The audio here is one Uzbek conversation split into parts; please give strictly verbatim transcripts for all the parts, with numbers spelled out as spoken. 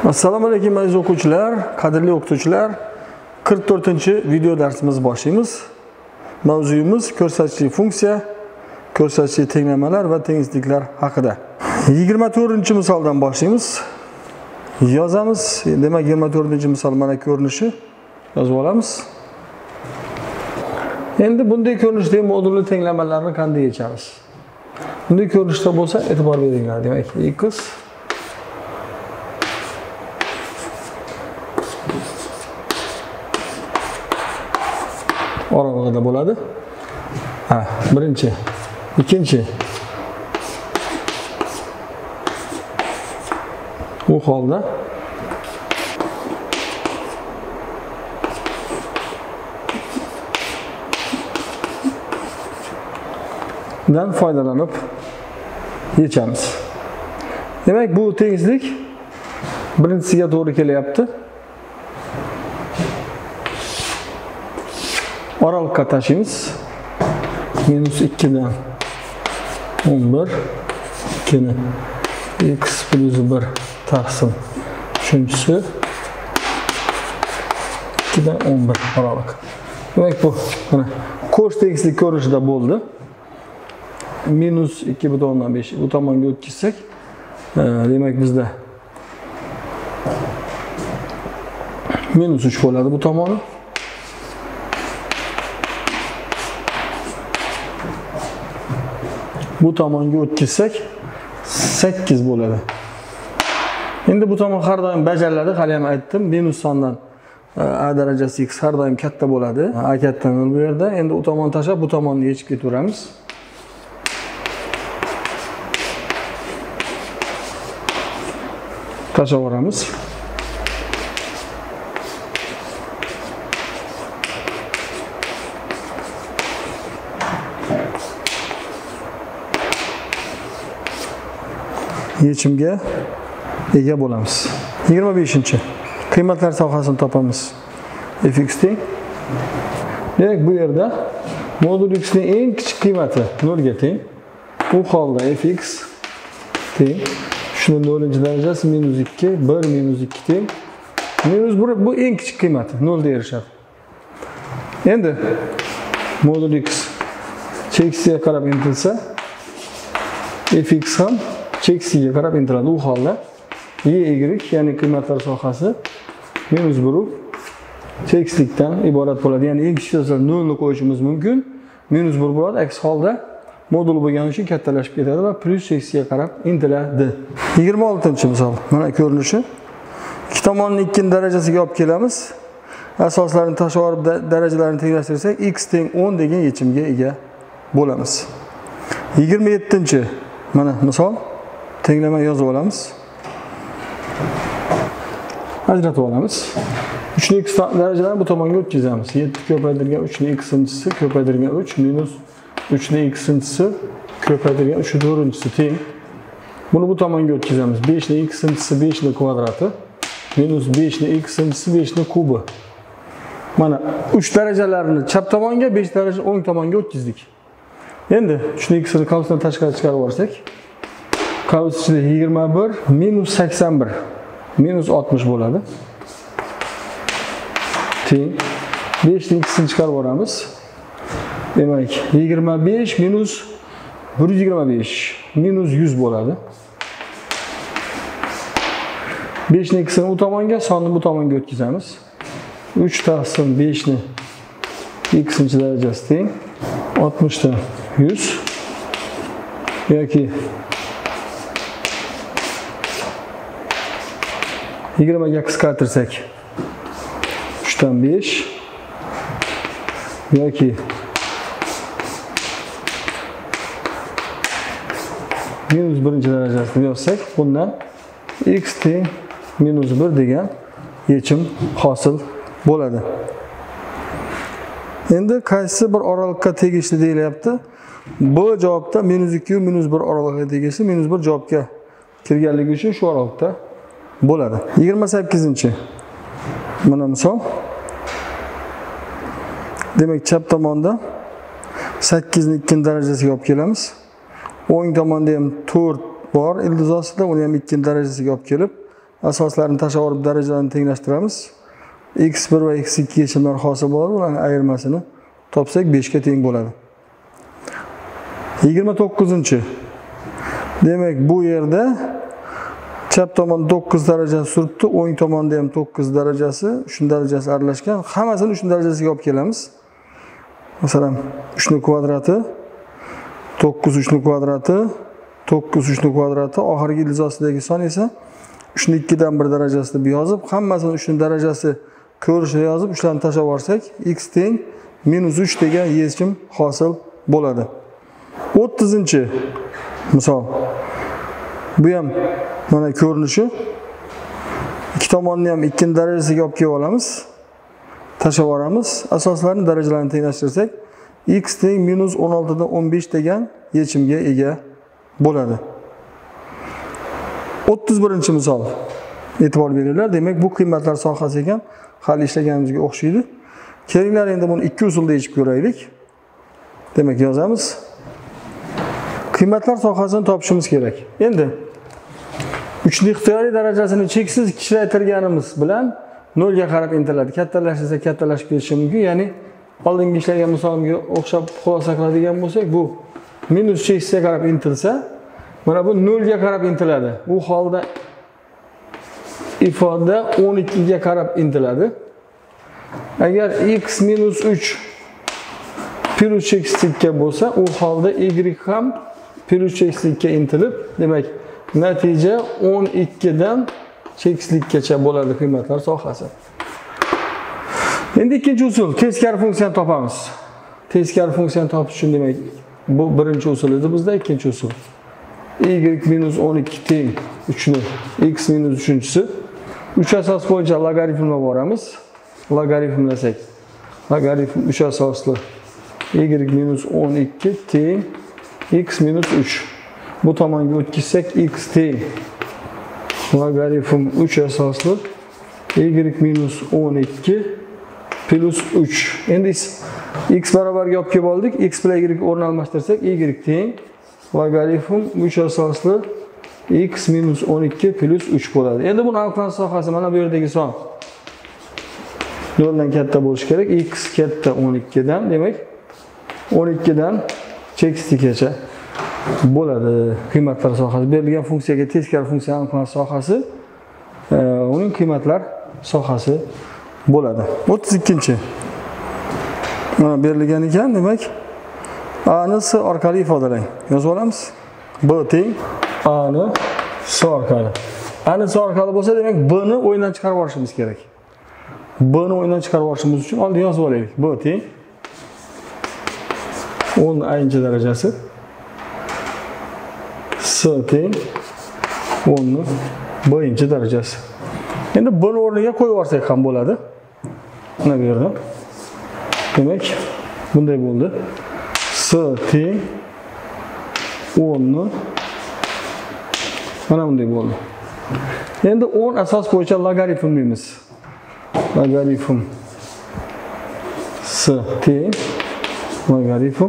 Assalomu alaykum aziz o'quvchilar, qadrli o'qituvchilar. qirq to'rtinchi video darsimizni boshlaymiz. Mavzuyimiz ko'rsatkichli funksiya, ko'rsatkichli tenglamalar va tengsizliklar haqida. yigirma to'rtinchi misoldan boshlaymiz. Yozamiz. Demak, yigirma to'rtinchi misol mana ko'rinishi yozib olamiz. Endi bunday ko'rinishdagi modulli tenglamalarni qanday yechamiz? Bunday ko'rinishda bo'lsa, e'tibor beringlar. Demak, x oralig'ida bo'ladi. Ha, birinchi, ikkinchi. Bu holda dan foydalanib yechamiz. Demak, bu tengizlik birinchisiga to'g'ri kelyapti. Oralıkka taşıyımız. Minus ikkidan o'n bir. ikkini x plus bir taqsim. Üçüncüsü ikkidan o'n bir oralık. Demek bu. Ko'rs tengizlik ko'rinishida bo'ldi. Minus ikki butun o'ndan besh. Bu tomonga o'tkazsak, demak bizda minus uch bo'ladi bu tomoni. Bu tomonga o'tkazsak sakkiz bo'ladi. Endi bu tomon har doim bajariladi, hali ham aytdim. Minus sondan a darajasi x har doim katta bo'ladi. A katta nol bu yerda. Endi u tomonni tashlab bu tomonni yechib ketaveramiz. Tashlavoramiz. Yechimga ega bo'lamiz. yigirma beshinchi. Qiymatlar sohasini topamiz. Fx teng. Demak, bu yerda modul x ning eng kichik qiymati nol ga teng. Bu holda fx teng. Shuni nolninchi darajasi minus ikki, bir minus ikki teng. Minus bir bu eng kichik qiymati nol ga erishadi. Endi modul x cheksiga qarab intilsa, fx ham cheksiga qarab intiladi. U holda y, y, ya'ni qiymatlar sohasi minus bir chekslikdan iborat bo'ladi. Ya'ni eng kichik nol ni qo'yishimiz mumkin. minus bir bo'ladi. Aks holda modul bo'lgani uchun kattalashib ketadi va plus cheksiga qarab intiladi. yigirma oltinchi misol. Mana ko'rinishi. Ikki tomonni ikkinchi darajasiga olib kelamiz. Asoslarini tashlab olib darajalarini tenglashtirsak, x teng o'n degan yechimga ega bo'lamiz. yigirma yettinchi mana misol. Tenglama yozib olamiz. Ajratib olamiz. uch ni x darajalarini bu tomonga o'tkazamiz. yetti ko'paytirgan uch ni x-inchisi ko'paytirgan uch minus uch ni x-inchisi ko'paytirgan uch to'rtinchisi teng. Buni bu tomonga o'tkazamiz. besh ni x-inchisi besh ni kvadrati minus besh ni x-inchisi besh ni kubi. Mana uch darajalarini chap tomonga, besh daraja o'ng tomonga o'tkazdik. Endi uch ni x ni qavsdan tashqari chiqarib yuborsak, qavs ichida yigirma bir minus sakson bir minus oltmish bo'ladi. Teng. besh ni x'ini chiqarib yuboramiz. Demak, yigirma besh minus bir yuz yigirma besh minus yuz bo'ladi. besh ni x'ini u tomonga, sonni bu tomonga o'tkazamiz. uch taqsim besh ni x-inchi darajasi teng. oltmish dan yuz yoki yigirmaga qisqartirsak uch dan besh yoki minus birinchi darajasini yozsak, bundan x teng minus bir degan yechim hosil bo'ladi. Endi qaysi bir oralikka tegishli deyilyapti? Bu javobda minus ikki minus bir oralig'iga tegishli, minus bir javobga kirganligi uchun shu oralikda bo'ladi. yigirma sakkizinchi. Mana misol. Demak, chap tomonda sakkiz ni ikkinchi darajasiga olib kelamiz. o'ng tomonda ham to'rt bor ildiz ostida, uni ham ikkinchi darajasiga olib kelib, asoslarini tashlab olib darajalarni tenglashtiramiz. x bir va x ikki yechimlar hosil bo'ladi. Ularning ayirmasini topsak besh ga teng bo'ladi. yigirma to'qqizinchi. Demak, bu yerda chap tomon to'qqiz darajasi suribdi, o'ng tomonda ham to'qqiz darajasi, uch darajasi aralashgan. Hammasini uch darajasiga olib kelamiz. Masalan, uch ning kvadrati, to'qqiz uch ning kvadrati, to'qqiz uch ning kvadrati, oxirgi ildizosidagi son esa uch ning ikki dan bir darajasi deb yozib, hammasini uch ning darajasi ko'rishni yozib, ularni tashlab yuborsak, x teng minus uch degan yechim hosil bo'ladi. o'ttizinchi misol. Bu ham mana ko'rinishi. Ikki tomonni ham ikki darajasiga olib kelib olamiz. Tashlab yuboramiz. Asoslarni darajalarini tenglashtirsak, x teng minus o'n olti dan o'n besh degan yechimga ega bo'ladi. o'ttiz birinchi misol. E'tibor beringlar. Demak, bu qiymatlar sohasi ekan, hali ishlaganimizga o'xshaydi. Kelinglar endi buni ikki usulda yechib ko'raylik. Demak, yozamiz. Qiymatlar sohasini topishimiz kerak. Endi uch ning ixtiyoriy darajasini cheksiz kichraytirganimiz bilan nol ga qarab intiladi. Kattalashsa kattalashib ketishi mumkin. Ya'ni oldingi ishlagan misolimga o'xshab xulosa qiladigan bo'lsak, bu minus cheksizga qarab intilsa, mana bu nol ga qarab intiladi. Bu holda ifoda o'n ikki ga qarab intiladi. Agar x minus uch plus cheksizlikka bo'lsa, u holda y ham plus cheksizlikka intilib, demak, natija o'n ikki dan cheksizlikkacha bo'ladi qiymatlar sohasi. Endi ikkinchi usul, teskari funksiyani topamiz. Teskari funksiyani topish uchun demak, bu birinchi usul edi bizda, ikkinchi usul. Y minus o'n ikki teng uch ni x minus uchinchisi. uch asos bo'yicha logaritmga boramiz. Logaritmlasak, logaritm uch asosli y minus o'n ikki teng x minus uch. Bu tomonga o'tkazsak x teng logaritm uch asosli y minus o'n ikki plus uch. Endi x barobarga olib kelib oldik. X bilan y o'rni almashtirsak, y teng logaritm uch asosli x minus o'n ikki plus uch bo'ladi. Endi buni aniqlash sohasi mana bu yerdagi son. nol dan katta bo'lishi kerak. X katta o'n ikki dan, demak o'n ikki dan cheksizlikgacha bo'ladi qiymatlar sohasi. Berilgan funksiyaga teskari funksiya aniqlash sohasi, e, uning qiymatlar sohasi bo'ladi. o'ttiz ikkinchi. Mana berilgan ekan, demak a ni s orqali ifodalang. Yozib olamiz. B teng a ni s orqali. A ni s orqali bo'lsa, demak b ni o'yindan chiqarib olishimiz kerak. B ni o'yindan chiqarib olishimiz uchun oldin yozib olaylik. B teng o'n ayinchi darajasi, s teng o'n ni birinchi darajasi. Endi b ni o'rniga qo'yib yuborsak ham bo'ladi. Mana bu yerda. Demak, bunday bo'ldi. S teng o'n ni mana bunday bo'ldi. Endi o'n asos bo'yicha logaritmlaymiz. Logaritm s teng logaritm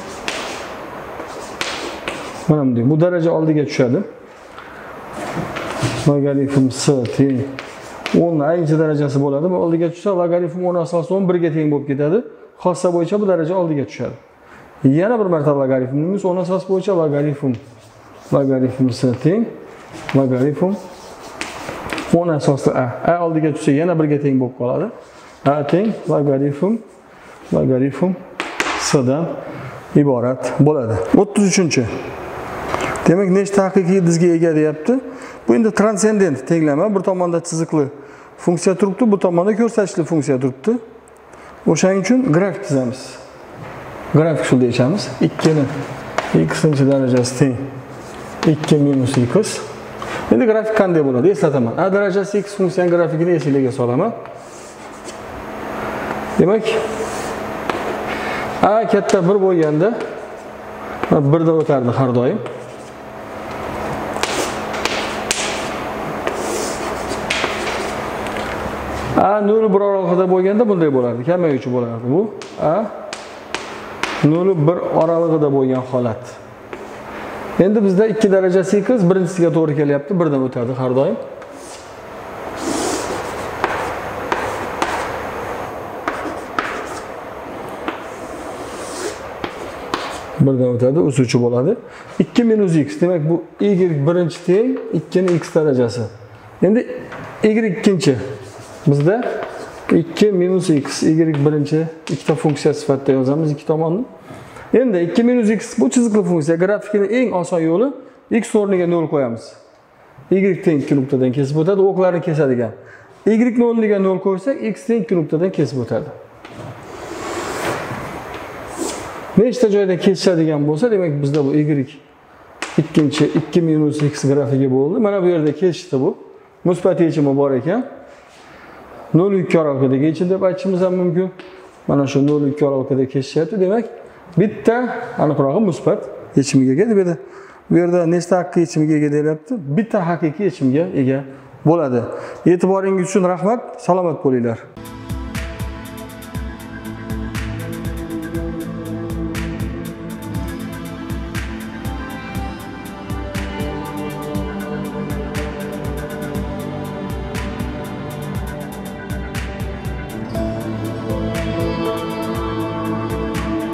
mana bunday. Bu daraja oldiga tushadi. Logaritm s teng o'n ayinchi darajasi bo'ladi. Bu oldiga tushsa, logaritm o'n asos o'n bir ga teng bo'lib ketadi. Xossa bo'yicha bu daraja oldiga tushadi. Yana bir marta logaritmimiz o'n asos bo'yicha logaritm logaritm s teng logaritm o'n asosli a. A oldiga tushsa yana bir ga teng bo'lib qoladi. A teng logaritm logaritm s dan iborat bo'ladi. o'ttiz uchinchi. Demak, nechta haqiqiy ildizga ega deyapti? Bu endi transcendent tenglama. Bir tomonda chiziqli funksiya turibdi, bu tomonda ko'rsatkichli funksiya turibdi. O'shaning uchun grafik chizamiz. Grafik usulda yechamiz. ikki ni x-chi darajasi teng ikki minus x. Endi grafik qanday bo'ladi? Eslataman. A darajasi x funksiyaning grafikini esingizga solaman. Demak, a katta bir bo'lganda bir dan o'tardi har doim. A nol bir oralig'ida bo'lganda bunday bo'lardi, kamayuvchi bo'lardi. Bu a nol bir oralig'ida bo'lgan holat. Endi bizda ikki darajasi x birinchisiga to'g'ri kelyapti, bir dan o'tadi har doim. birdan o'tadi, o'suvchi bo'ladi. ikki minus x, demak bu y birinchi teng ikki ning x darajasi. Endi y ikkinchi. Bizda ikki minus x, y birinchi ikkita funksiya sifatida yozamiz ikki tomonni. Endi ikki minus x bu chiziqli funksiya, grafikning eng oson yo'li x o'rniga nol qo'yamiz. Y teng ikki nuqtadan kesib o'tadi, o'qlarni kesadigan. Y ni o'rniga nol qo'ysak, x teng ikki nuqtadan kesib o'tadi. Nechta joyda kesishadigan bo'lsa, demak bizda bu y ikkinchi ikki minus x grafigi bo'ldi. Mana bu yerda kesishdi bu. Musbat yechimi bor ekan. nol ikki oraliqdagi yechim deb aytishimiz ham mumkin. Mana shu nol ikki oraliqda kesishyapti. Demak, bitta aniqrog'i musbat yechimiga ega deb edi. Bu yerda nechta haqiqiy yechimiga ega deyilyapti? Bitta haqiqiy yechimga ega bo'ladi. E'tiboringiz uchun rahmat, salomat bo'linglar.